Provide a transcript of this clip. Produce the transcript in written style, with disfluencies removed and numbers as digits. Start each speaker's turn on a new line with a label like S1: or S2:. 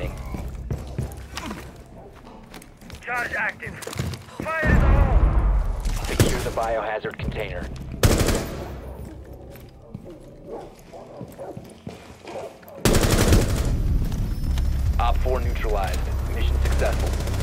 S1: remaining.
S2: Charge active. Fire in the hole!
S1: Secure the biohazard container. Op 4 neutralized. Mission successful.